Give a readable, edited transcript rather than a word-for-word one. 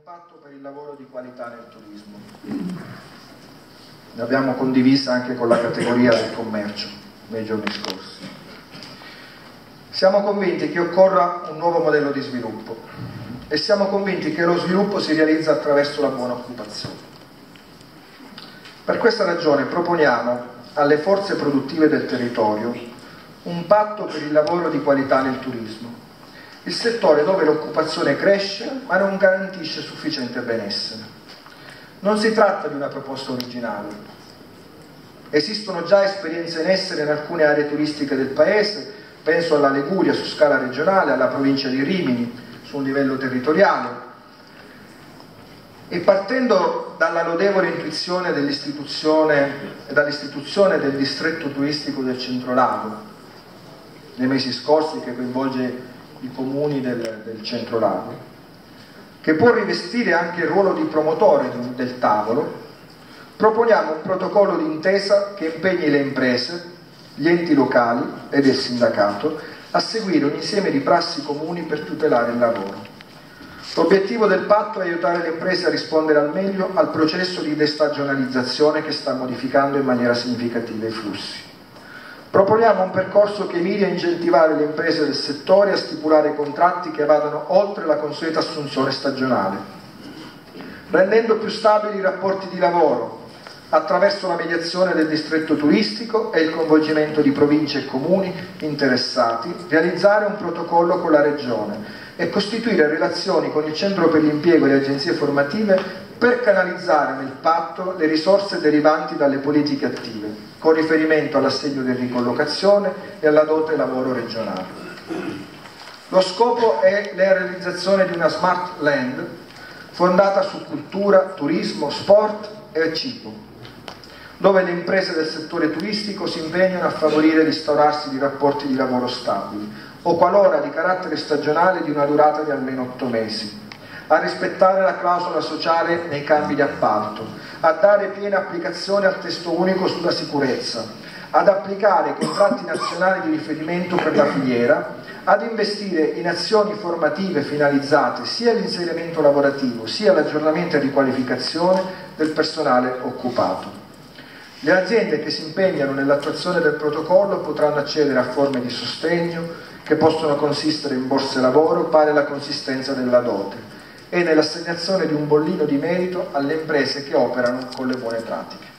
un patto per il lavoro di qualità nel turismo. L'abbiamo condivisa anche con la categoria del commercio nei giorni scorsi. Siamo convinti che occorra un nuovo modello di sviluppo e siamo convinti che lo sviluppo si realizza attraverso la buona occupazione. Per questa ragione proponiamo alle forze produttive del territorio un patto per il lavoro di qualità nel turismo, il settore dove l'occupazione cresce ma non garantisce sufficiente benessere. Non si tratta di una proposta originale. Esistono già esperienze in essere in alcune aree turistiche del paese, penso alla Liguria su scala regionale, alla provincia di Rimini su un livello territoriale. E partendo dalla lodevole intuizione dall'istituzione del distretto turistico del Centrolago, nei mesi scorsi, che coinvolge i comuni del Centrolago, che può rivestire anche il ruolo di promotore del tavolo, proponiamo un protocollo d'intesa che impegni le imprese, gli enti locali ed il sindacato a seguire un insieme di prassi comuni per tutelare il lavoro. L'obiettivo del patto è aiutare le imprese a rispondere al meglio al processo di destagionalizzazione che sta modificando in maniera significativa i flussi. Proponiamo un percorso che miri a incentivare le imprese del settore a stipulare contratti che vadano oltre la consueta assunzione stagionale, rendendo più stabili i rapporti di lavoro attraverso la mediazione del distretto turistico e il coinvolgimento di province e comuni interessati, realizzare un protocollo con la regione e costituire relazioni con il centro per l'impiego e le agenzie formative per canalizzare nel patto le risorse derivanti dalle politiche attive, con riferimento all'assegno di ricollocazione e alla dote lavoro regionale. Lo scopo è la realizzazione di una smart land fondata su cultura, turismo, sport e cibo, dove le imprese del settore turistico si impegnano a favorire l'instaurarsi di rapporti di lavoro stabili o, qualora di carattere stagionale, di una durata di almeno 8 mesi, a rispettare la clausola sociale nei cambi di appalto, a dare piena applicazione al testo unico sulla sicurezza, ad applicare i contratti nazionali di riferimento per la filiera, ad investire in azioni formative finalizzate sia all'inserimento lavorativo sia all'aggiornamento e riqualificazione del personale occupato. Le aziende che si impegnano nell'attuazione del protocollo potranno accedere a forme di sostegno che possono consistere in borse lavoro pari alla consistenza della dote e nell'assegnazione di un bollino di merito alle imprese che operano con le buone pratiche.